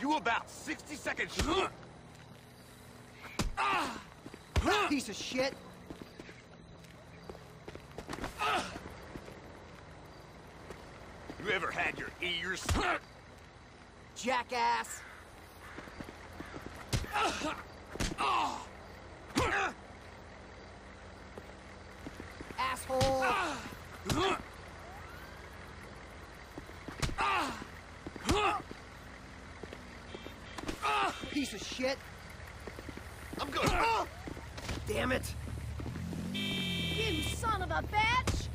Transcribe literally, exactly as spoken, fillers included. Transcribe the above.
You about sixty seconds. Piece of shit. You ever had your ears? Jackass. Asshole. Piece of shit. I'm good. Damn it. You son of a bitch!